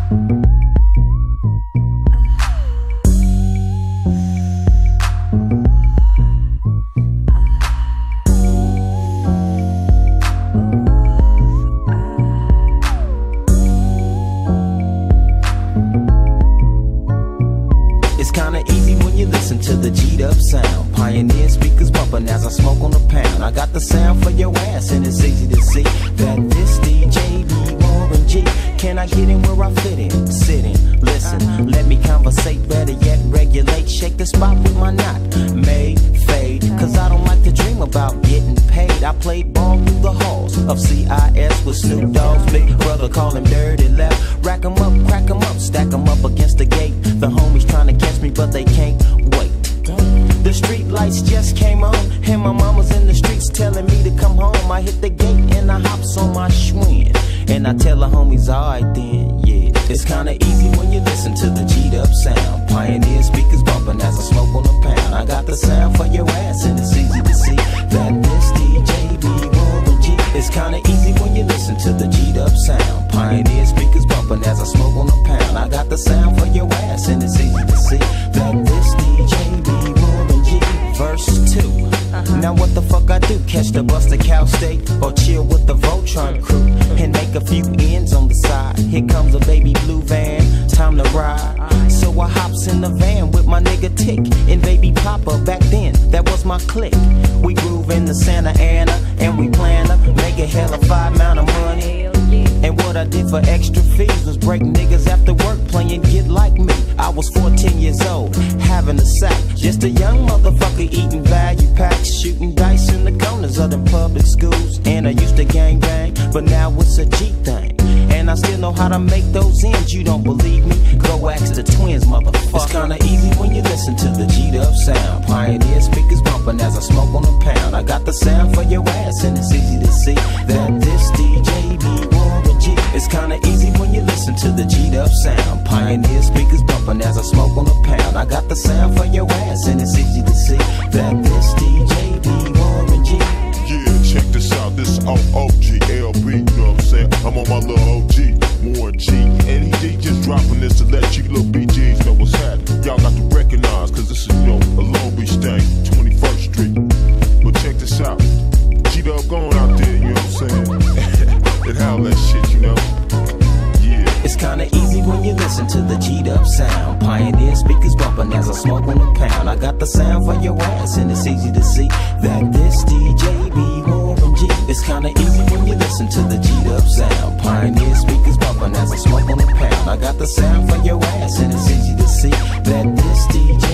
To the G'd up sound, Pioneer speakers bumping as I smoke on the pound. I got the sound for your ass and it's easy to see that this DJ be Warren G. Can I get in where I fit in? Sit in, listen, let me conversate, better yet regulate. Shake the spot with my knot, made, fade, cause I don't like to dream about getting paid. I played ball through the halls of CIS with Snoop Dogg's big brother, call him Dirty Left. Rack 'em up, crack 'em up, stack 'em up against the gate. The homies trying to catch me but they can't wait. The street lights just came on, and my mama's in the streets telling me to come home. I hit the gate and I hops on my Schwinn, and I tell the homies, alright then, yeah. It's kinda easy when you listen to the G'd up sound. Pioneer speakers bumping as I smoke on a pound. I got the sound for your ass and it's easy to see that this DJ be Warren G. It's kinda easy when you listen to the G'd up sound. Pioneer speakers bumping as I smoke on a pound. I got the sound for your ass and it's easy to see that this DJ be Warren G. Verse 2. Now what the fuck I do? Catch the bus to Cal State or chill with the Voltron crew and make a few ends on the side. Here comes a baby blue van, time to ride. So I hops in the van with my nigga Tick and baby Papa. Back then, that was my clique. We groove in the Santa Ana and we plan to make a hella fine amount of money. And what I did for extra fees was break niggas after work playing Get Like Me. I was 14 years old, having a sack. Just a young motherfucker eating value packs, shooting dice in the corners of them public schools. And I used to gang bang, but now it's a G thing. And I still know how to make those ends. You don't believe me? Go ask the twins, motherfucker. It's kinda easy when you listen to the G'd up sound. Pioneer speakers bumping as I smoke on a pound. I got the sound for your ass and it's easy to see that this DJ be Warren G. It's kinda easy when you listen to the G'd up sound. Pioneer speakers bumping as I smoke on a pound. I got the sound for your ass and it's easy to see that this DJ be Warren G. Yeah, check this out, this is OGLB, you know what I'm saying? I'm on my little OG, Warren G. And he just dropping this to let you little BGs know what's happening. Y'all got to recognize, cause this is, you know, a Long Beach thing, 21st Street. But check this out, G-Dub going out there, you know what I'm saying? And how that shit, you know? Yeah. It's kinda easy when you listen to the G'd up sound. Pioneer speakers bumping as I smoke on a pound. I got the sound for your ass and it's easy to see that this DJ be Warren G. It's kinda easy when you listen to the G'd up sound. Pioneer speakers bumping as I smoke on a pound. I got the sound for your ass and it's easy to see that this DJ